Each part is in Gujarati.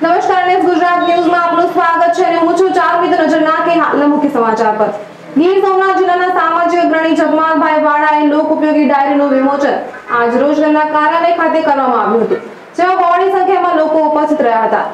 નમસ્કાર, ગુજરાત ન્યૂઝમાં આપનું સ્વાગત છે અને હું છું ચારમી તો નજર નાખી હાલના મુખ્ય સમાચાર પર। ગીર સોમનાથ જિલ્લાના સામાજિક અગ્રણી જગમાલભાઈ વાળાએ લોક ઉપયોગી ડાયરીનું વિમોચન આજ રોજ તેમના કાર્યાલય ખાતે કરવામાં આવ્યું હતું, જેમાં બહોળી સંખ્યામાં લોકો ઉપસ્થિત રહ્યા હતા।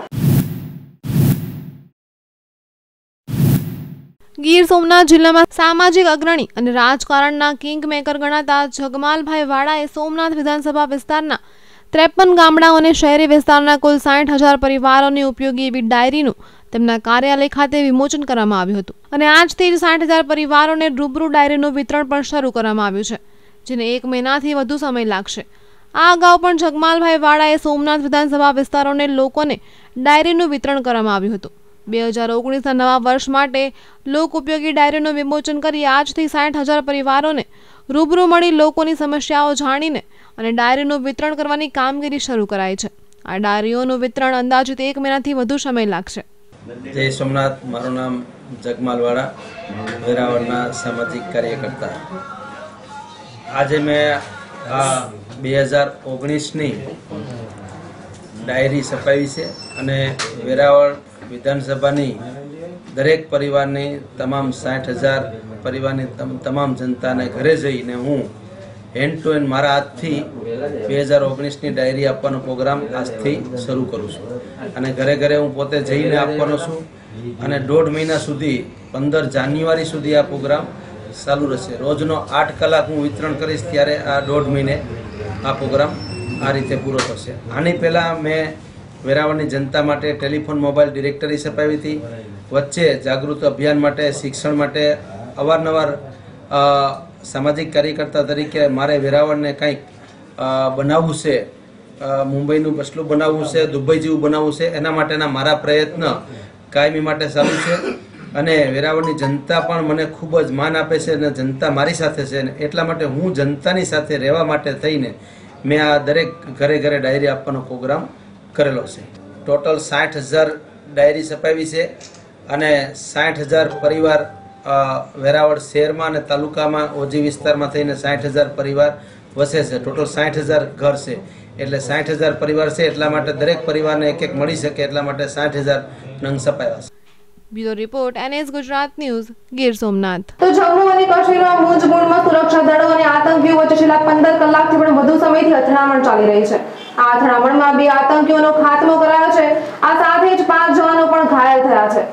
ગીર સોમનાથ જિલ્લામાં સામાજિક અગ્રણી અને રાજકારણના કિંગ મેકર ગણાતા જગમાલભાઈ વાળાએ સોમનાથ વિધાનસભા વિસ્તારના 53 ગામડાઓ અને શહેરી વિસ્તારના કુલ 60,000 પરિવારોની ઉપયોગી એવી ડાયરીનું તેમના કાર્યાલય ખાતે વિમોચન કરવામાં આવ્યું હતું અને આજથી જ 60,000 પરિવારોને રૂબરૂ ડાયરીનું વિતરણ પણ શરૂ કરવામાં આવ્યું છે, જેને 1 મહિનાથી વધુ સમય લાગશે। આ અગાઉ પણ જગમાલભાઈ વાળાએ સોમનાથ વિધાનસભા વિસ્તારોને લોકોને ડાયરીનું વિતરણ કરવામાં આવ્યું હતું। 2019ના નવા વર્ષ માટે લોક ઉપયોગી ડાયરીનું વિમોચન કરી આજથી 60,000 પરિવારોને રૂબરૂ મળી લોકોની સમસ્યાઓ જાણીને અને ડાયરીનું વિતરણ કરવાની કામગીરી શરૂ કરાઈ છે। આ ડાયરીઓનું વિતરણ અંદાજિત 1 મહિનાથી વધુ સમય લાગશે। જય સોમનાથ, મારું નામ જગમાલવાળા, વેરાવળના સામાજિક કાર્યકર્તા। આજે મેં 2019ની ડાયરી છપાવી છે અને વેરાવળ વિધાનસભાની દરેક પરિવારની તમામ 60,000 પરિવારની તમામ જનતાને ઘરે જઈને હું હેન્ડ ટુ હેન્ડ મારા હાથથી 2019ની ડાયરી આપવાનો પ્રોગ્રામ આજથી શરૂ કરું છું અને ઘરે ઘરે હું પોતે જઈને આપવાનો છું અને 1.5 મહિના સુધી 15 જાન્યુઆરી સુધી આ પ્રોગ્રામ ચાલુ રહેશે। રોજનો 8 કલાક હું વિતરણ કરીશ, ત્યારે આ 1.5 મહિને આ પ્રોગ્રામ આ રીતે પૂરો થશે। આની પહેલાં મેં વેરાવળની જનતા માટે ટેલિફોન મોબાઈલ ડિરેક્ટરી છપાવી હતી। વચ્ચે જાગૃત અભિયાન માટે, શિક્ષણ માટે અવારનવાર સામાજિક કાર્યકર્તા તરીકે મારે વેરાવળને કંઈક બનાવવું છે, મુંબઈનું બસલું બનાવવું છે, દુબઈ જેવું બનાવવું છે, એના માટેના મારા પ્રયત્ન કાયમી માટે ચાલુ છે અને વેરાવળની જનતા પણ મને ખૂબ જ માન આપે છે અને જનતા મારી સાથે છે અને એટલા માટે હું જનતાની સાથે રહેવા માટે થઈને મેં આ દરેક ઘરે ઘરે ડાયરી આપવાનો પ્રોગ્રામ કરેલો છે। ટોટલ 60,000 ડાયરી છપાવી છે અને 60,000 પરિવાર વેરાવળ શહેરમાં અને તાલુકામાં ઓજી વિસ્તારમાં થઈને 60,000 પરિવાર વસે છે। ટોટલ 60,000 ઘર છે, એટલે 60,000 પરિવાર છે, એટલા માટે દરેક પરિવારને એક મળી શકે એટલા માટે 60,000 નંગ છપાયા છે। Bureau report NS Gujarat news, Gir Somnath. તો જમ્મુ અને કાશ્મીરમાં મુંજગુણમાં સુરક્ષા દળો અને આતંકીઓ વચ્ચે છેલ્લા 15 કલાકથી પણ વધુ સમયથી અથડામણ ચાલી રહી છે। આ અથડામણમાં 2 આતંકીઓનો ખાત્મો કરાયો છે। આ સાથે જ 5 જવાનો પણ ઘાયલ થયા છે।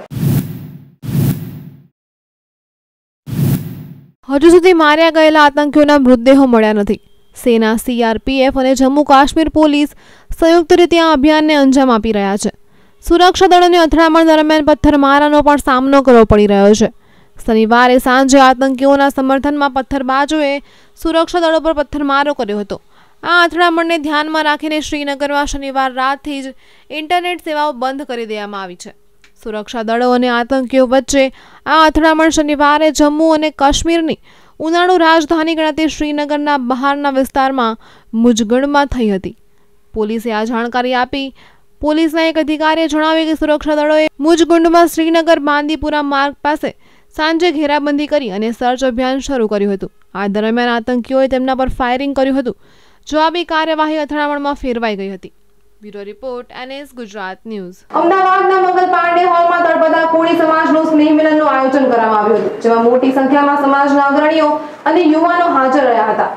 હજુ સુધી માર્યા ગયેલા આતંકીઓના મૃતદેહો મળ્યા નથી। સેના, CRPF અને જમ્મુ કાશ્મીર પોલીસ સંયુક્ત રીતે આ અભિયાનને અંજામ આપી રહ્યા છે। સુરક્ષા દળોને અથડામણ દરમિયાન પથ્થરમારાનો પણ સામનો કરવો પડી રહ્યો છે। શનિવારે સાંજે આતંકીઓના સમર્થનમાં પથ્થરબાજોએ સુરક્ષા દળો પર પથ્થરમારો કર્યો હતો। આ અથડામણને ધ્યાનમાં રાખીને શ્રીનગરમાં શનિવાર રાતથી જ ઇન્ટરનેટ સેવાઓ બંધ કરી દેવામાં આવી છે। સુરક્ષા દળો અને આતંકીઓ વચ્ચે આ અથડામણ શનિવારે જમ્મુ અને કાશ્મીરની ઉનાળુ રાજધાની ગણાતી શ્રીનગરના બહારના વિસ્તારમાં મુજગણમાં થઈ હતી। પોલીસે આ જાણકારી આપી। પોલીસના એક અધિકારીએ જણાવ્યું કે સુરક્ષા દળોએ મુજગુંડમાં શ્રીનગર બાંદીપુરા માર્ગ પાસે સાંજે ઘેરાબંધી કરી અને સર્ચ અભિયાન શરૂ કર્યું હતું। આ દરમિયાન આતંકીઓએ તેમના પર ફાયરિંગ કર્યું હતું। જવાબી કાર્યવાહી અથડામણમાં ફેરવાઈ ગઈ હતી। Bureau report NS Gujarat news. અમદાવાદના મંગલ પાંડે હોલમાં તળપદા કોળી સમાજનું સ્નેહ મિલનનું આયોજન કરવામાં આવ્યું હતું, જેમાં મોટી સંખ્યામાં સમાજના અગ્રણીઓ અને યુવાનો હાજર રહ્યા હતા।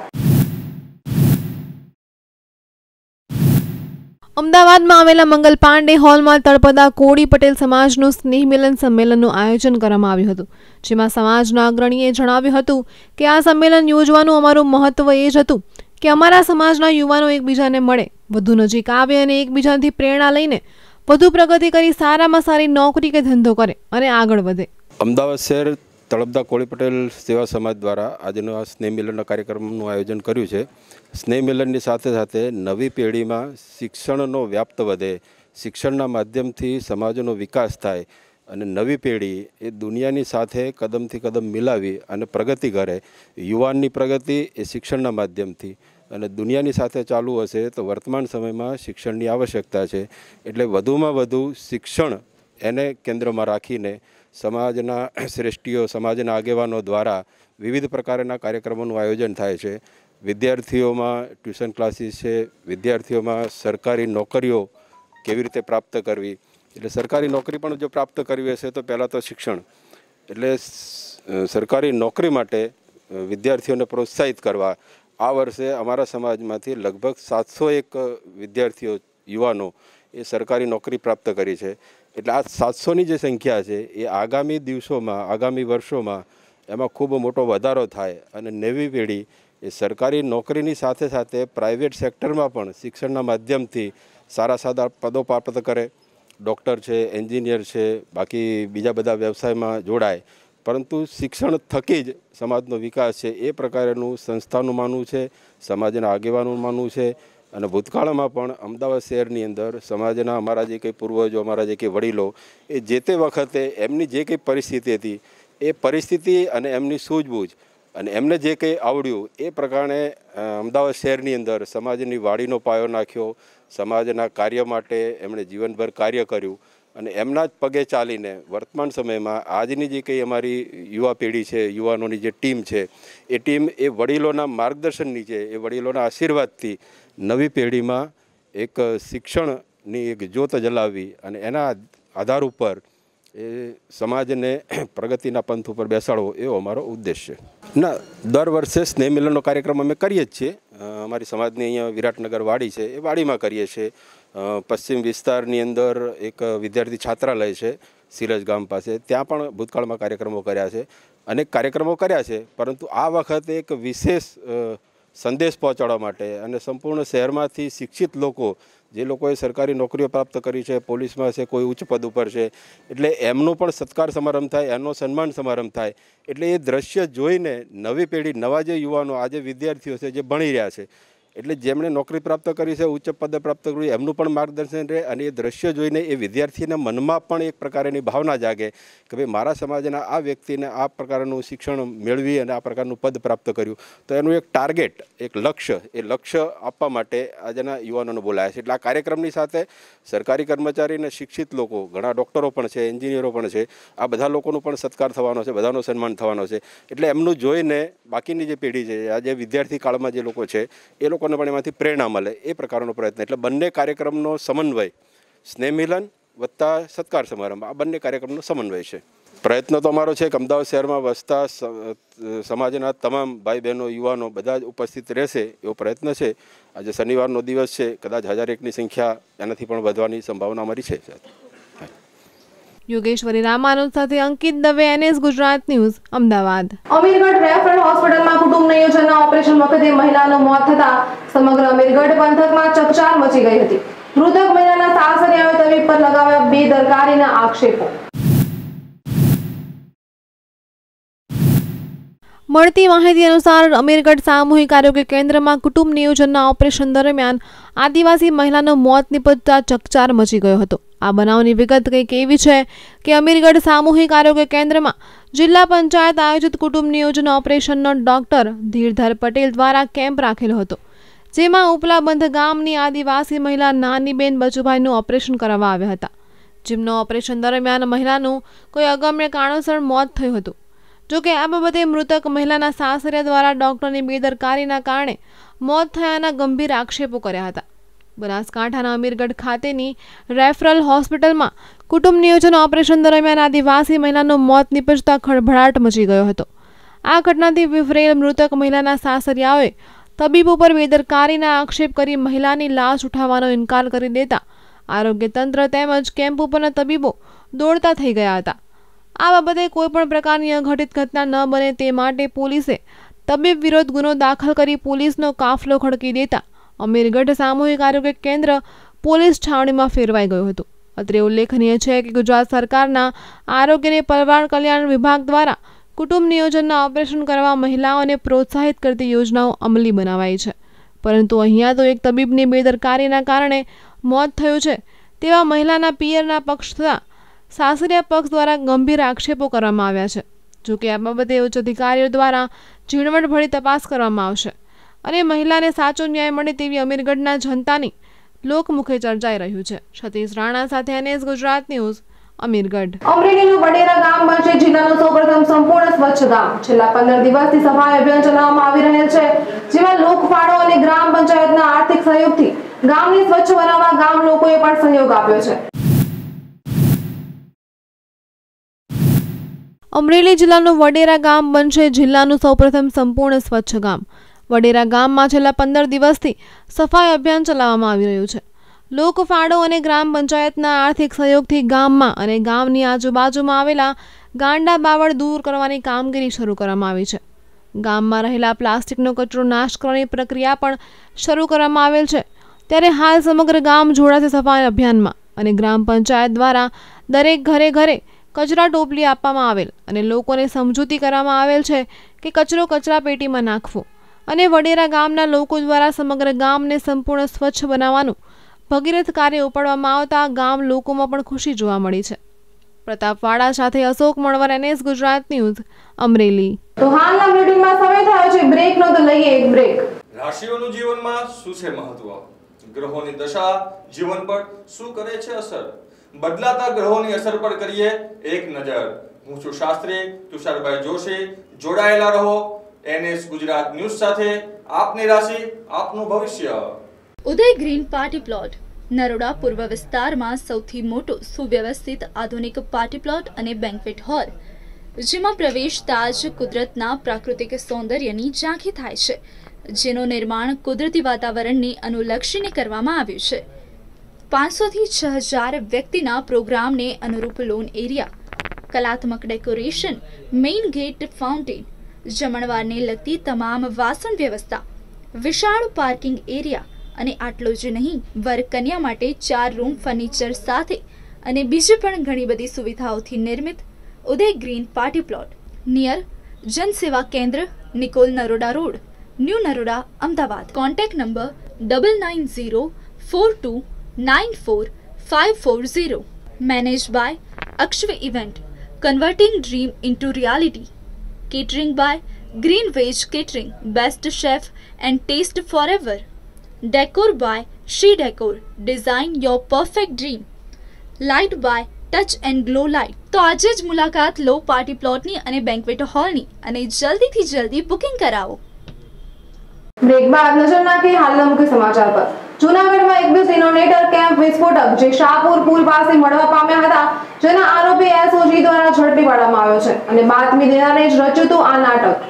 અમદાવાદમાં આવેલા મંગલ પાંડે હોલમાં તળપદા કોળી પટેલ સમાજનું સ્નેહ મિલન સંમેલનનું આયોજન કરવામાં આવ્યું હતું, જેમાં સમાજના અગ્રણીએ જણાવ્યું હતું કે આ સંમેલન યોજવાનું અમારું મહત્વ એ જ હતું કે અમારા સમાજના યુવાનો એકબીજાને મળે, વધુ નજીક આવે અને એકબીજાથી પ્રેરણા લઈને વધુ પ્રગતિ કરી સારામાં સારી નોકરી કે ધંધો કરે અને આગળ વધે। અમદાવાદ શહેર તળપદા કોળી પટેલ સેવા સમાજ દ્વારા આજનો આ સ્નેહ મિલનના કાર્યક્રમનું આયોજન કર્યું છે। સ્નેહ મિલનની સાથે સાથે નવી પેઢીમાં શિક્ષણનો વ્યાપ્ત વધે, શિક્ષણના માધ્યમથી સમાજનો વિકાસ થાય અને નવી પેઢી એ દુનિયાની સાથે કદમથી કદમ મિલાવી અને પ્રગતિ કરે। યુવાનની પ્રગતિ એ શિક્ષણના માધ્યમથી અને દુનિયાની સાથે ચાલુ હશે તો વર્તમાન સમયમાં શિક્ષણની આવશ્યકતા છે, એટલે વધુમાં વધુ શિક્ષણ એને કેન્દ્રમાં રાખીને સમાજના શ્રેષ્ઠીઓ, સમાજના આગેવાનો દ્વારા વિવિધ પ્રકારના કાર્યક્રમોનું આયોજન થાય છે। વિદ્યાર્થીઓમાં ટ્યુશન ક્લાસીસ છે, વિદ્યાર્થીઓમાં સરકારી નોકરીઓ કેવી રીતે પ્રાપ્ત કરવી. એટલે સરકારી નોકરી પણ જો પ્રાપ્ત કરવી હશે તો પહેલાં તો શિક્ષણ. એટલે સરકારી નોકરી માટે વિદ્યાર્થીઓને પ્રોત્સાહિત કરવા આ વર્ષે અમારા સમાજમાંથી લગભગ 701 વિદ્યાર્થીઓ યુવાનો એ સરકારી નોકરી પ્રાપ્ત કરી છે. એટલે આ 700ની જે સંખ્યા છે એ આગામી દિવસોમાં આગામી વર્ષોમાં એમાં ખૂબ મોટો વધારો થાય અને નવી પેઢી એ સરકારી નોકરીની સાથે સાથે પ્રાઇવેટ સેક્ટરમાં પણ શિક્ષણના માધ્યમથી સારા પદો પ્રાપ્ત કરે. ડૉક્ટર છે, એન્જિનિયર છે, બાકી બીજા બધા વ્યવસાયમાં જોડાય. પરંતુ શિક્ષણ થકી જ સમાજનો વિકાસ છે એ પ્રકારનું સંસ્થાનું માનવું છે, સમાજના આગેવાનોનું માનવું છે. અને ભૂતકાળમાં પણ અમદાવાદ શહેરની અંદર સમાજના અમારા જે કંઈ પૂર્વજો, અમારા જે કંઈ વડીલો એ જે તે વખતે એમની જે કંઈ પરિસ્થિતિ હતી એ પરિસ્થિતિ અને એમની સૂઝબૂઝ અને એમને જે કંઈ આવડ્યું એ પ્રકારે અમદાવાદ શહેરની અંદર સમાજની વાડીનો પાયો નાખ્યો. સમાજના કાર્ય માટે એમણે જીવનભર કાર્ય કર્યું અને એમના જ પગે ચાલીને વર્તમાન સમયમાં આજની જે કંઈ અમારી યુવા પેઢી છે, યુવાનોની જે ટીમ છે એ ટીમ એ વડીલોના માર્ગદર્શન નીચે, એ વડીલોના આશીર્વાદથી નવી પેઢીમાં એક શિક્ષણની એક જ્યોત જલાવવી અને એના આધાર ઉપર એ સમાજને પ્રગતિના પંથ ઉપર બેસાડવો એવો અમારો ઉદ્દેશ છે. ના, દર વર્ષે સ્નેહ મિલનનો કાર્યક્રમ અમે કરીએ જ છીએ. અમારી સમાજની અહીંયા વિરાટનગર વાડી છે એ વાડીમાં કરીએ છીએ. પશ્ચિમ વિસ્તારની અંદર એક વિદ્યાર્થી છાત્રાલય છે સિરજ ગામ પાસે, ત્યાં પણ ભૂતકાળમાં કાર્યક્રમો કર્યા છે. અનેક કાર્યક્રમો કર્યા છે, પરંતુ આ વખતે એક વિશેષ સંદેશ પહોંચાડવા માટે અને સંપૂર્ણ શહેરમાંથી શિક્ષિત લોકો, જે લોકોએ સરકારી નોકરીઓ પ્રાપ્ત કરી છે, પોલીસમાં છે, કોઈ ઉચ્ચ પદ ઉપર છે, એટલે એમનો પણ સત્કાર સમારંભ થાય, એમનો સન્માન સમારંભ થાય. એટલે એ દ્રશ્ય જોઈને નવી પેઢી, નવા જે યુવાનો, આજે વિદ્યાર્થીઓ છે જે ભણી રહ્યા છે, એટલે જેમણે નોકરી પ્રાપ્ત કરી છે, ઉચ્ચ પદ પ્રાપ્ત કર્યું, એમનું પણ માર્ગદર્શન રહે. અને એ દ્રશ્ય જોઈને એ વિદ્યાર્થીના મનમાં પણ એક પ્રકારની ભાવના જાગે કે ભાઈ મારા સમાજના આ વ્યક્તિને આ પ્રકારનું શિક્ષણ મેળવી અને આ પ્રકારનું પદ પ્રાપ્ત કર્યું. તો એનું એક ટાર્ગેટ, એક લક્ષ્ય, એ લક્ષ્ય આપવા માટે આજના યુવાનોને બોલાયા છે. એટલે આ કાર્યક્રમની સાથે સરકારી કર્મચારી અને શિક્ષિત લોકો, ઘણા ડૉક્ટરો પણ છે, એન્જિનિયરો પણ છે, આ બધા લોકોનો પણ સત્કાર થવાનો છે, બધાનો સન્માન થવાનો છે. એટલે એમનું જોઈને બાકીની જે પેઢી છે, આજે વિદ્યાર્થી કાળમાં જે લોકો છે એ લોકોને પણ એમાંથી પ્રેરણા મળે એ પ્રકારનો પ્રયત્ન. એટલે બંને કાર્યક્રમનો સમન્વય, સ્નેહ મિલન વત્તા સત્કાર સમારંભ, આ બંને કાર્યક્રમનો સમન્વય છે. પ્રયત્ન તો અમારો છે કે અમદાવાદ શહેરમાં વસતા સમાજના તમામ ભાઈ બહેનો, યુવાનો બધા જ ઉપસ્થિત રહેશે એવો પ્રયત્ન છે. આજે શનિવારનો દિવસ છે, કદાચ 1001ની સંખ્યા એનાથી પણ વધવાની સંભાવના અમારી છે. યોગેશ્વરી રામાનુજ સાથે Ankit Dave, NS Gujarat news, Ahmedabad. Amirgadh referral હોસ્પિટલમાં કુટુંબ નિયોજનના ઓપરેશન વખતે મહિલાનું મોત થતા સમગ્ર અમીરગઢ પંથકમાં ચકચાર મચી ગઈ હતી. મૃતક મહિલાના સાસરિયાએ તબીબ પર લગાવ્યા બેદરકારીના આક્ષેપો. મળતી માહિતી અનુસાર અમીરગઢ સામૂહિક આરોગ્ય કેન્દ્રમાં કુટુંબ નિયોજનના ઓપરેશન દરમિયાન આદિવાસી મહિલાનું મોત નિપજતા ચકચાર મચી ગયો હતો. આ બનાવની વિગત કંઈક એવી છે કે અમીરગઢ સામૂહિક આરોગ્ય કેન્દ્રમાં જિલ્લા પંચાયત આયોજિત કુટુંબ નિયોજન ઓપરેશનનો ડોક્ટર ધીરધર પટેલ દ્વારા કેમ્પ રાખેલો હતો, જેમાં ઉપલાબંધ ગામની આદિવાસી મહિલા નાનીબેન બચુભાઈનું ઓપરેશન કરવામાં આવ્યા હતા. જેમનો ઓપરેશન દરમિયાન મહિલાનું કોઈ અગમ્ય કારણોસર મોત થયું હતું. જોકે આ બાબતે મૃતક મહિલાના સાસરિયા દ્વારા ડોક્ટરની બેદરકારીના કારણે મોત થયાના ગંભીર આક્ષેપો કર્યા હતા. બનાસકાંઠાના અમીરગઢ ખાતેની રેફરલ હોસ્પિટલમાં કુટુંબ નિયોજન ઓપરેશન દરમિયાન આદિવાસી મહિલાનું મોત નિપજતા ખળભળાટ મચી ગયો હતો. આ ઘટનાથી વિફરેલ મૃતક મહિલાના સાસરિયાઓએ તબીબ ઉપર બેદરકારીના આક્ષેપ કરી મહિલાની લાશ ઉઠાવવાનો ઇનકાર કરી દેતા આરોગ્ય તંત્ર તેમજ કેમ્પ ઉપરના તબીબો દોડતા થઈ ગયા હતા. આ બાબતે કોઈપણ પ્રકારની અઘટિત ઘટના ન બને તે માટે પોલીસે તબીબ વિરુદ્ધ ગુનો દાખલ કરી પોલીસનો કાફલો ખડકી દેતા અમીરગઢ સામૂહિક આરોગ્ય કેન્દ્ર પોલીસ છાવણીમાં ફેરવાઈ ગયું હતું. અત્રે ઉલ્લેખનીય છે કે ગુજરાત સરકારના આરોગ્ય અને પરિવાર કલ્યાણ વિભાગ દ્વારા કુટુંબ નિયોજનના ઓપરેશન કરવા મહિલાઓને પ્રોત્સાહિત કરતી યોજનાઓ અમલી બનાવાઈ છે, પરંતુ અહીંયા તો એક તબીબની બેદરકારીના કારણે મોત થયું છે તેવા મહિલાના પિયરના પક્ષ તથા સાસરિયા પક્ષ દ્વારા ગંભીર આક્ષેપો કરવામાં આવ્યા છે. જોકે આ બાબતે ઉચ્ચ અધિકારીઓ દ્વારા ઝીણવટભરી તપાસ કરવામાં આવશે અને મહિલાને સાચો ન્યાય મળે તેવી અમીરગઢના જનતાની લોકમુખે ચર્ચાઈ રહ્યું છે. સતીશ રાણા સાથે NS ગુજરાત ન્યૂઝ, અમીરગઢ. અમરેલીનું વડેરા ગામ બનશે જિલ્લાનું સૌપ્રથમ સંપૂર્ણ સ્વચ્છ ગામ. છેલ્લા 15 દિવસથી સફાઈ અભિયાન ચલાવવામાં આવી રહેલ છે, જેમાં લોકફાળો અને ગ્રામ પંચાયતના આર્થિક સહયોગથી ગામને સ્વચ્છ બનાવવા ગામ લોકોએ પણ સહયોગ આપ્યો છે. અમરેલી જિલ્લાનું વડેરા ગામ બનશે જિલ્લાનું સૌપ્રથમ સંપૂર્ણ સ્વચ્છ ગામ. વડેરા ગામમાં છેલ્લા 15 દિવસથી સફાઈ અભિયાન ચલાવવામાં આવી રહ્યું છે. લોકફાળો અને ગ્રામ પંચાયતના આર્થિક સહયોગથી ગામમાં અને ગામની આજુબાજુમાં આવેલા ગાંડા બાવળ દૂર કરવાની કામગીરી શરૂ કરવામાં આવી છે. ગામમાં રહેલા પ્લાસ્ટિકનો કચરો નાશ કરવાની પ્રક્રિયા પણ શરૂ કરવામાં આવેલ છે. ત્યારે હાલ સમગ્ર ગામ જોડાશે સફાઈ અભિયાનમાં અને ગ્રામ પંચાયત દ્વારા દરેક ઘરે ઘરે કચરા ટોપલી આપવામાં આવેલ અને લોકોને સમજૂતી કરવામાં આવેલ છે કે કચરો કચરા પેટીમાં નાખવો. અને વડેરા ગામના લોકો દ્વારા સમગ્ર ગામને સંપૂર્ણ સ્વચ્છ બનાવવાનું ભગીરથ કાર્ય ઉપાડવામાં આવતા ગામ લોકોમાં પણ ખુશી જોવા મળી છે. પ્રતાપવાડા સાથે અશોક મણવર, NS ગુજરાત ન્યૂઝ, અમરેલી. તો હાલના બુલેટિનમાં સમય થયો છે બ્રેકનો, તો લઈએ એક બ્રેક. રાશિઓનું જીવનમાં શું છે મહત્વ? ગ્રહોની દશા જીવન પર શું કરે છે અસર? બદલાતા ગ્રહોની અસર પર કરીએ એક નજર. હું છું શાસ્ત્રી તુષારભાઈ જોશી. જોડાયેલા રહો NS ગુજરાત ન્યૂઝ સાથે. આપની રાશિ આપનું ભવિષ્ય. Uday green party plot Naroda પૂર્વ વિસ્તારમાં સૌથી મોટો સુવ્યવસ્થિત આધુનિક પાર્ટી પ્લોટ અને બેન્ક્વેટ હોલ, જેમાં પ્રવેશતા જ કુદરતના પ્રાકૃતિક સૌંદર્યની ઝાંખી થાય છે, જેનું નિર્માણ કુદરતી વાતાવરણને અનુલક્ષીને કરવામાં આવ્યું છે. 500 થી 6000 વ્યક્તિના પ્રોગ્રામને અનુરૂપ લોન એરિયા, કલાત્મક ડેકોરેશન, મેઇન ગેટ, ફાઉન્ટેન, જમણવારને લગતી તમામ વાસણ વ્યવસ્થા, વિશાળ પાર્કિંગ એરિયા અને આટલું જ નહીં, વર કન્યા માટે 4 રૂમ ફર્નિચર સાથે અને બીજી પણ ઘણી બધી સુવિધાઓથી નિર્મિત Uday green party plot near Jansewa Kendra, Nikol, Naroda road, new Naroda, Ahmedabad. Contact number 9904294540. Manage by Akshav event, converting dream into reality. Catering by green veg catering, best chef and taste for ever. Decor by She Decor, design your perfect dream. Light by Touch and Glow Light. તો આજે જ મુલાકાત લો પાર્ટી પ્લોટની અને બેન્ક્વેટ હોલની અને જલ્દીથી જલ્દી બુકિંગ કરાવો. બ્રેક બાદ નજર નાખીએ હાલના મુખ્ય સમાચાર પર. જૂનાગઢમાં એક ડિટોનેટર કેમ્પ વિસ્ફોટક જે શાહપુર પુલ પાસે મળવા પામ્યા હતા, જેના આરોપી SOG દ્વારા ઝડપી પાડવામાં આવ્યો છે અને બાતમી દેનારે જ રચ્યું હતું આ નાટક.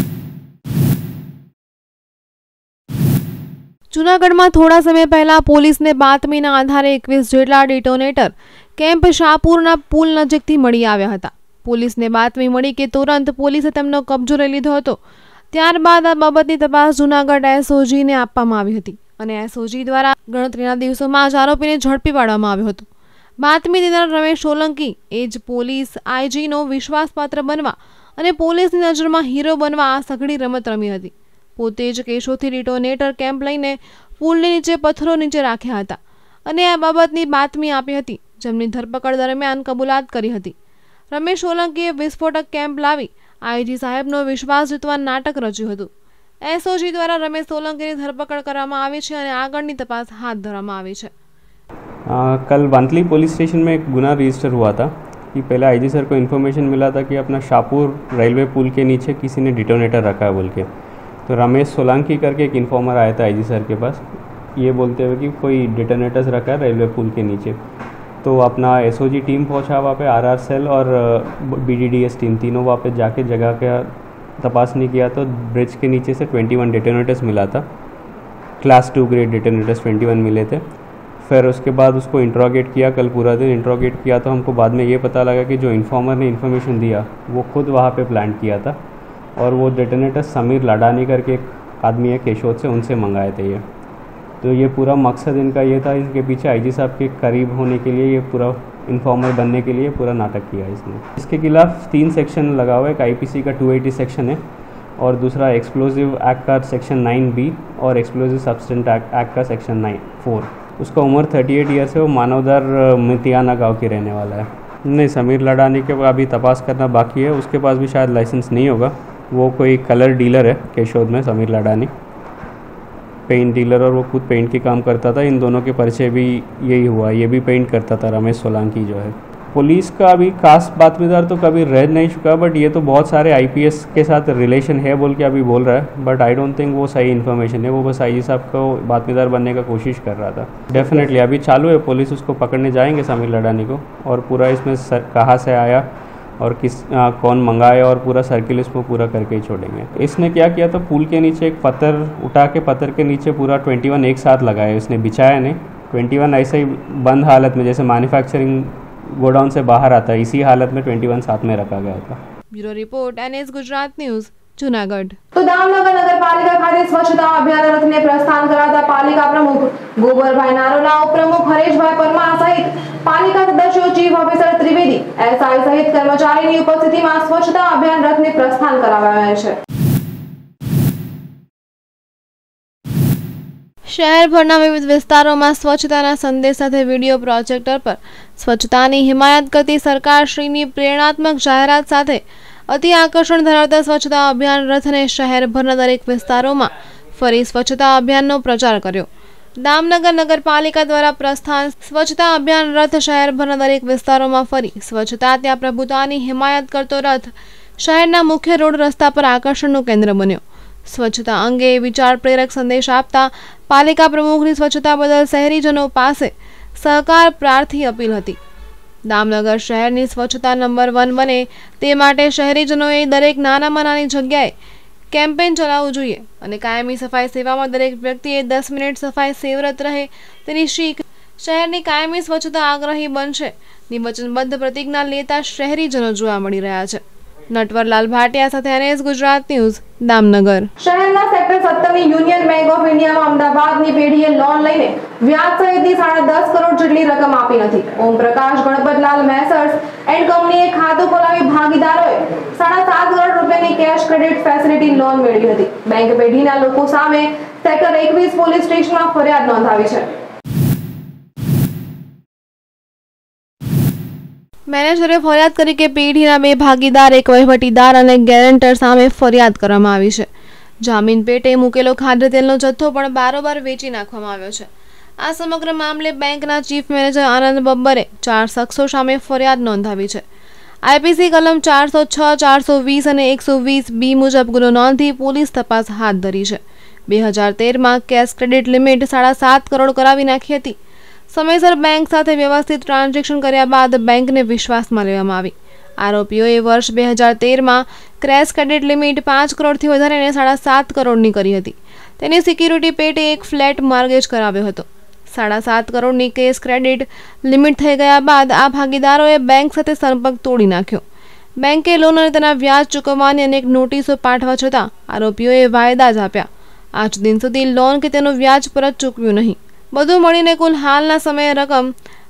જૂનાગઢમાં થોડા સમય પહેલા પોલીસને બાતમીના આધારે 21 જેટલા ડિટોનેટર કેમ્પ શાહપુરના પુલ નજીકથી મળી આવ્યા હતા. પોલીસને બાતમી મળી કે તુરંત પોલીસે તેમનો કબજો લઈ લીધો હતો. ત્યારબાદ આ બાબતની તપાસ જૂનાગઢ SOGને આપવામાં આવી હતી અને SOG દ્વારા ગણતરીના દિવસોમાં જ આરોપીને ઝડપી પાડવામાં આવ્યો હતો. બાતમી દેનાર રમેશ સોલંકી એ જ પોલીસ IGનો વિશ્વાસપાત્ર બનવા અને પોલીસની નજરમાં હીરો બનવા આ સઘળી રમત રમી હતી. પોતે જ કેશોથી ડિટોનેટર કેમ્પ લઈને પુલની નીચે પથ્થરો નીચે રાખ્યા હતા અને આ બાબતની બાતમી આપી હતી, જેમની ધરપકડ દરમિયાન કબૂલાત કરી હતી. રમેશ સોલંકીએ વિસ્ફોટક કેમ્પ લાવી IG સાહેબનો વિશ્વાસ જીતવા નાટક રચ્યું હતું. SOG દ્વારા રમેશ સોલંकीની धरपकड़ કરવામાં આવી છે અને આગળની તપાસ હાથ ધરવામાં આવી છે. कल वंतली पुलिस स्टेशन में एक गुना रजिस्टर हुआ था कि पहले IG सर को इन्फॉर्मेशन मिला था कि अपना शाहपुर रेलवे पुल के नीचे किसी ने डिटोनेटर रखा है बोल के. तो रमेश सोलंकी करके एक इन्फॉर्मर आया था IG सर के पास, ये बोलते हुए कि कोई डिटोनेटर्स रखा है रेलवे पुल के नीचे. तो अपना SOG टीम पहुंचा वहाँ पे, RR सेल और BDDS टीम तीनों वहाँ पे जाके जगह का तपासनी किया तो ब्रिज के नीचे से 21 डिटोनेटर्स मिला था. क्लास 2 ग्रेड डिटोनेटर्स 21 मिले थे. फिर उसके बाद उसको इंट्रोगेट किया, कल पूरा दिन इंट्रोगेट किया तो हमको बाद में ये पता लगा कि जो इन्फॉर्मर ने इन्फॉर्मेशन दिया वो खुद वहाँ पे प्लांट किया था और वो डिटोनेटर समीर लाडानी करके एक आदमी है केशोद से, उनसे मंगाए थे ये. तो ये पूरा मकसद इनका ये था, इसके पीछे IG साहब के करीब होने के लिए ये पूरा इन्फॉर्मर बनने के लिए पूरा नाटक किया इसने. इसके खिलाफ 3 सेक्शन लगा हुआ है. एक IPC का 280 सेक्शन है और दूसरा एक्सप्लोजिव एक्ट का सेक्शन 9B और एक्सप्लोजिव सब्सटेंस एक्ट का सेक्शन 4. उसका उम्र 38 ईयर्स है. वो मानवदार मितियाना गांव के रहने वाला है. नहीं, समीर लडानी के अभी तपास करना बाकी है. उसके पास भी शायद लाइसेंस नहीं होगा. वो कोई कलर डीलर है केशोद में, समीर लडानी पेंट डीलर, और वो खुद पेंट के काम करता था. इन दोनों के परिचय भी यही हुआ. ये भी पेंट करता था रमेश सोलंकी जो है. पुलिस का अभी खास बातमीदार तो कभी रह नहीं चुका, बट ये तो बहुत सारे आईपीएस के साथ रिलेशन है बोल के अभी बोल रहा है, बट आई डोंट थिंक वो सही इन्फॉर्मेशन है। वो बस आईजी साहब को बातमीदार बनने का कोशिश कर रहा था। डेफिनेटली अभी चालू है, पुलिस उसको पकड़ने जाएंगे समीर लडानी को, और पूरा इसमें कहाँ से आया और कौन मंगाया और पूरा सर्किल इसमें पूरा करके ही छोड़ेंगे। इसने क्या किया था, पुल के नीचे एक पत्थर उठा के पत्थर के नीचे पूरा 21 एक साथ लगाया। इसने बिछाया नहीं, 21 ऐसे ही बंद हालत में, जैसे मैन्युफैक्चरिंग गोडाउन से बाहर आता है, इसी हालत में 21 साथ में रखा गया था। Bureau report NS Gujarat news Junagadh. तो दामनगर नगरपालिका खाતે સ્વચ્છતા અભિયાન રથને પ્રસ્થાન કરાવતા પાલિકા પ્રમુખ ગોબરભાઈ નારોલા, ઉપપ્રમુખ હરેશભાઈ પરમાર સહિત પાલિકા સદસ્યો, ચીફ ઓફિસર ત્રિવેદી, એસઆઈ સહિત કર્મચારીની ઉપસ્થિતિમાં સ્વચ્છતા અભિયાન રથને પ્રસ્થાન કરાવાયા છે। શહેરભરના વિવિધ વિસ્તારોમાં સ્વચ્છતાના સંદેશ સાથે વિડીયો પ્રોજેક્ટર પર સ્વચ્છતાની હિમાયત કરતી સરકારશ્રીની પ્રેરણાત્મક જાહેરાત સાથે અતિ આકર્ષણ ધરાવતા સ્વચ્છતા અભિયાન રથને શહેરભરના દરેક વિસ્તારોમાં ફરી સ્વચ્છતા અભિયાનનો પ્રચાર કર્યો। દામનગર નગરપાલિકા દ્વારા પ્રસ્થાન સ્વચ્છતા અભિયાન રથ શહેરભરના દરેક વિસ્તારોમાં ફરી સ્વચ્છતા ત્યાં પ્રભુતાની હિમાયત કરતો રથ શહેરના મુખ્ય રોડ રસ્તા પર આકર્ષણનું કેન્દ્ર બન્યો। સ્વચ્છતા અંગે વિચાર પ્રેરક સંદેશ આપતા પાલિકા પ્રમુખની સ્વચ્છતા બદલ શહેરીજનો પાસે સહકાર પ્રાર્થી અપીલ હતી। દામનગર શહેરની સ્વચ્છતા નંબર 1 બને તે માટે શહેરીજનોએ દરેક નાનામાં નાની જગ્યાએ કેમ્પેન ચલાવવું જોઈએ અને કાયમી સફાઈ સેવામાં દરેક વ્યક્તિએ 10 મિનિટ સફાઈ સેવરત રહે તેની શીખ શહેરની કાયમી સ્વચ્છતા આગ્રહી બનશે ની વચનબદ્ધ પ્રતિજ્ઞા લેતા શહેરીજનો જોવા મળી રહ્યા છે। નટવરલાલ ભાટિયા સાથે NS ગુજરાત ન્યૂઝ દામનગર। શહેરના સેક્ટર 17 ની યુનિયન બેંક ઓફ ઇન્ડિયામાં અમદાવાદની પેઢીએ લોન લઈને વ્યાજ સહિતની 10.5 કરોડ જેટલી રકમ આપી નથી। ઓમ પ્રકાશ ગણપતલાલ મેસર્સ એન્ડ કંપનીએ ખાતું ખોલાવી ભાગીદારોએ 7.5 કરોડ રૂપિયાની કેશ ક્રેડિટ ફેસિલિટી લોન મેળવી હતી। બેંક પેઢીના લોકો સામે સેક્ટર 21 પોલીસ સ્ટેશનમાં ફરિયાદ નોંધાવી છે। મેનેજરે ફરિયાદ કરી કે પેઢીના 2 ભાગીદાર, એક વહીવટીદાર અને ગેરંટર સામે ફરિયાદ કરવામાં આવી છે। જામીન પેટે મૂકેલો ખાદ્ય તેલનો જથ્થો પણ બારોબાર વેચી નાખવામાં આવ્યો છે। આ સમગ્ર મામલે બેંકના ચીફ મેનેજર આનંદ બબ્બરે 4 શખ્સો સામે ફરિયાદ નોંધાવી છે। આઈપીસી કલમ 406, 420 અને 120B મુજબ ગુનો નોંધી પોલીસ તપાસ હાથ ધરી છે। 2013માં કેશ ક્રેડિટ લિમિટ 7.5 કરોડ કરાવી નાખી હતી। સમયસર બેંક સાથે વ્યવસ્થિત ટ્રાન્ઝેક્શન કર્યા બાદ બેંકને વિશ્વાસમાં લેવામાં આવી। આરોપીઓએ વર્ષ 2013માં ક્રેશ ક્રેડિટ લિમિટ 5 કરોડથી વધારીને 7.5 કરોડની કરી હતી। તેની સિક્યુરિટી પેટે એક ફ્લેટ મોર્ગેજ કરાવ્યો હતો। 7.5 કરોડની કેશ ક્રેડિટ લિમિટ થઈ ગયા બાદ આ ભાગીદારોએ બેંક સાથે સંપર્ક તોડી નાખ્યો। બેંકે લોન અને તેના વ્યાજ ચૂકવવાની અનેક નોટિસો પાઠવા છતાં આરોપીઓએ વાયદા જ આપ્યા। આજ દિન સુધી લોન કે તેનું વ્યાજ પરત ચૂકવ્યું નહીં। બધું મળીને કુલ હાલના સમયે રકમ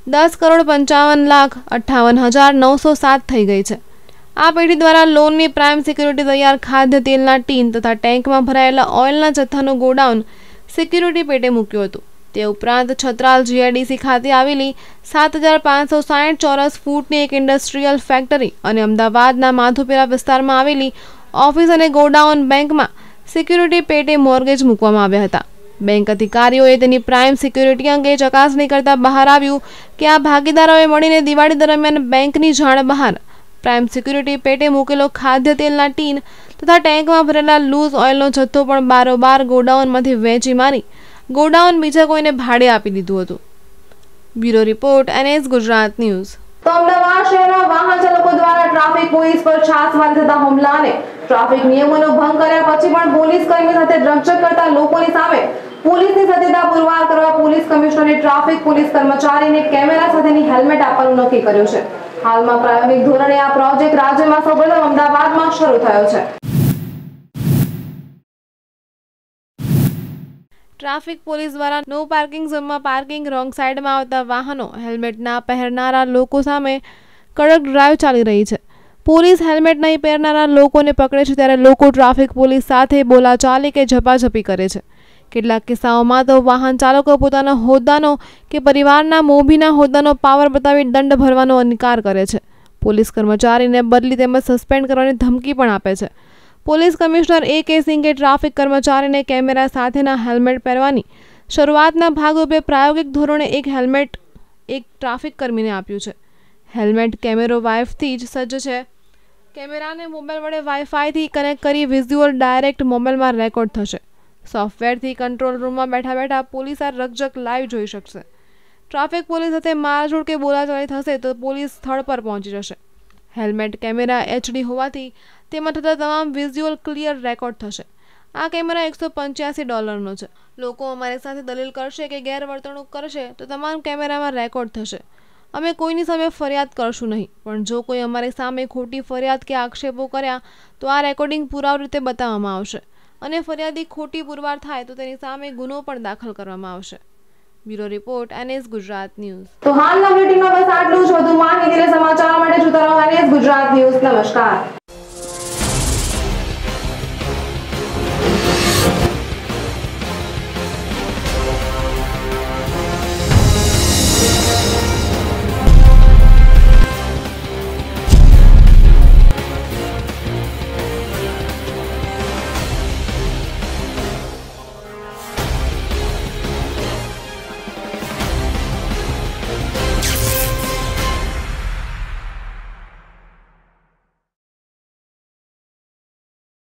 10,55,58,907 થઈ ગઈ છે। આ પેઢી દ્વારા લોનની પ્રાઇમ સિક્યુરિટી તૈયાર ખાદ્ય તેલના ટીન તથા ટેન્કમાં ભરાયેલા ઓઇલના જથ્થાનું ગોડાઉન સિક્યુરિટી પેટે મૂક્યું હતું। તે ઉપરાંત છત્રાલ GIDC ખાતે આવેલી 7,560 ચોરસ ફૂટની એક ઇન્ડસ્ટ્રીયલ ફેક્ટરી અને અમદાવાદના માધુપુરા વિસ્તારમાં આવેલી ઓફિસ અને ગોડાઉન બેંકમાં સિક્યુરિટી પેટે મોર્ગેજ મૂકવામાં આવ્યા હતા। બેંક અધિકારીઓએ તેની પ્રાઇમ સિક્યુરિટી અંગે ચકાસણી કરતા બહાર આવ્યું કે આ ભાગીદારોએ મળીને દિવાળી દરમિયાન બેંકની જાણ બહાર પ્રાઇમ સિક્યુરિટી પેટે મૂકેલો ખાદ્ય તેલના ટીન તથા ટેન્કમાં ભરેલા લૂઝ ઓઇલનો જથ્થો પણ બારોબાર ગોડાઉનમાંથી વેચી મારી ગોડાઉન બીજા કોઈને ભાડે આપી દીધું હતું। Bureau report NS Gujarat news. તો અમદાવાદ શહેરમાં વાહન ચાલકો દ્વારા ટ્રાફિક પોલીસ પર છાસવારે થતા હુમલા અને ટ્રાફિક નિયમોનો ભંગ કર્યા પછી પણ પોલીસ કર્મી સાથે રકઝક કરતા લોકોની સામે પોલીસની સત્યતા પુરવાર કરવા પોલીસ કમિશનરે ટ્રાફિક પોલીસ કર્મચારીને કેમેરા સાથેની હેલ્મેટ આપવાનું નક્કી કર્યું છે। હાલમાં પ્રાયોગિક ધોરણે આ પ્રોજેક્ટ રાજ્યમાં સૌપ્રથમ અમદાવાદમાં શરૂ થયો છે। ટ્રાફિક પોલીસ દ્વારા નો પાર્કિંગ ઝોનમાં પાર્કિંગ રોંગ સાઈડમાં આવતા વાહનો હેલ્મેટ ના પહેરનારા લોકો સામે કડક ડ્રાઈવ ચાલી રહી છે। પોલીસ હેલ્મેટ નહીં પહેરનારા લોકોને પકડે છે ત્યારે લોકો ટ્રાફિક પોલીસ સાથે બોલાચાલી કે ઝપાઝપી કરે છે। કેટલાક કિસ્સાઓમાં તો વાહન ચાલકો પોતાના હોદ્દાનો કે પરિવારના મોભીના હોદ્દાનો પાવર બતાવી દંડ ભરવાનો ઇનકાર કરે છે। પોલીસ કર્મચારીને બદલી તેમજ સસ્પેન્ડ કરવાની ધમકી પણ આપે છે। પોલીસ કમિશનર AK સિંઘે ટ્રાફિક કર્મચારીને કેમેરા સાથેના હેલ્મેટ પહેરવાની શરૂઆતના ભાગરૂપે પ્રાયોગિક ધોરણે એક હેલ્મેટ એક ટ્રાફિક કર્મીને આપ્યું છે। હેલ્મેટ કેમેરો વાઇફથી જ સજ્જ છે. કેમેરાને મોબાઈલ વડે વાઈફાઈથી કનેક્ટ કરી વિઝ્યુઅલ ડાયરેક્ટ મોબાઈલમાં રેકોર્ડ થશે. સોફ્ટવેરથી કંટ્રોલ રૂમમાં બેઠા બેઠા પોલીસ આ રકઝક લાઈવ જોઈ શકશે. ટ્રાફિક પોલીસ સાથે મારઝૂડ કે બોલાચાલી થશે તો પોલીસ સ્થળ પર પહોંચી જશે. હેલ્મેટ કેમેરા HD હોવાથી તેમાં થતા તમામ વિઝ્યુઅલ ક્લિયર રેકોર્ડ થશે. આ કેમેરા $185નો છે. લોકો અમારી સાથે દલીલ કરશે કે ગેરવર્તણૂક કરશે તો તમામ કેમેરામાં રેકોર્ડ થશે. અમે કોઈની સામે ફરિયાદ કરશું નહીં, પણ જો કોઈ અમારી સામે ખોટી ફરિયાદ કે આક્ષેપો કર્યા તો આ રેકોર્ડિંગ પુરાવા રીતે બતાવવામાં આવશે અને ફરિયાદી ખોટી પુરવાર થાય તો તેની સામે ગુનો પણ દાખલ કરવામાં આવશે. Bureau report NS Gujarat news. તો હાલના બુલેટિનમાં બસ આટલું જ. વધુ માહિતી અને સમાચાર માટે જોતા રહો NS ગુજરાત ન્યૂઝ. નમસ્કાર.